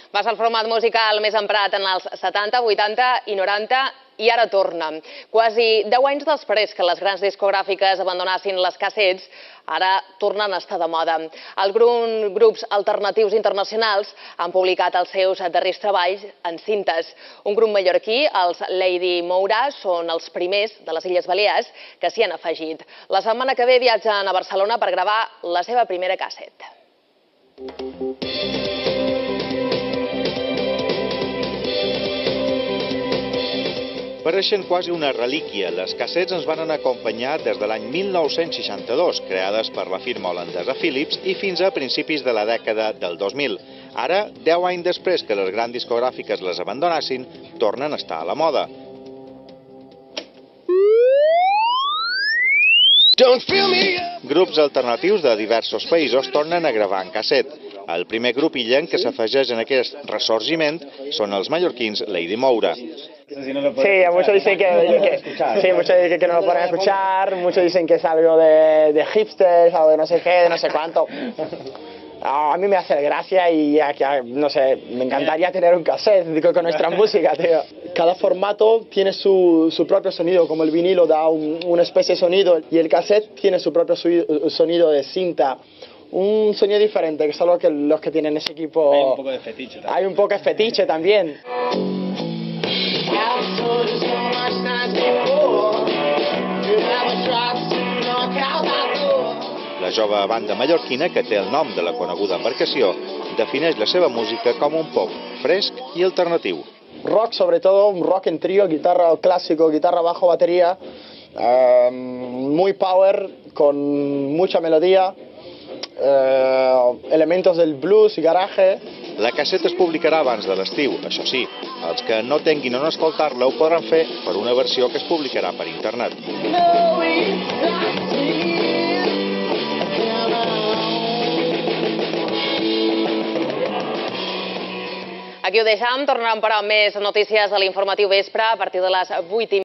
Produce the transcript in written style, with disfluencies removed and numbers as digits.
Va ser el format musical més emprat en els 70, 80 i 90 i ara torna. Quasi 10 anys després que les grans discogràfiques abandonassin les cassets, ara tornen a estar de moda. Alguns grups alternatius internacionals han publicat els seus darrers treballs en cintes. Un grup mallorquí, els Lady Moura, són els primers de les Illes Balears que s'hi han afegit. La setmana que ve viatgen a Barcelona per gravar la seva primera casset. Pareixen quasi una relíquia. Les cassets ens van acompanyar des de l'any 1962, creades per la firma holandesa Philips, i fins a principis de la dècada del 2000. Ara, 10 anys després que les grans discogràfiques les abandonassin, tornen a estar a la moda. Grups alternatius de diversos països tornen a gravar en casset. El primer grup illenc que s'afegeix en aquest ressorgiment són els mallorquins Lady Moura. Sí, muchos dicen que no lo pueden escuchar, muchos dicen que es algo de hipsters, algo de no sé qué, de no sé cuánto. A mí me hace gracia y no sé, me encantaría tener un cassette con nuestra música, tío. Cada formato tiene su propio sonido, como el vinilo da una especie de sonido y el cassette tiene su propio sonido de cinta. Un sonido diferente, que es algo que los que tienen ese equipo... Hay un poco de fetiche también. Hay un poco de fetiche también. La jove banda mallorquina, que té el nom de la coneguda embarcació, defineix la seva música com un pop fresc i alternatiu. Rock, sobre todo, un rock en trío, guitarra clásico, guitarra bajo, batería, muy power, con mucha melodía, elementos del blues i garage. La casseta es publicarà abans de l'estiu, això sí. Els que no tinguin on escoltar-la ho podran fer per una versió que es publicarà per internet. Aquí ho deixam, tornarem però amb més notícies a l'informatiu vespre a partir de les 8:30.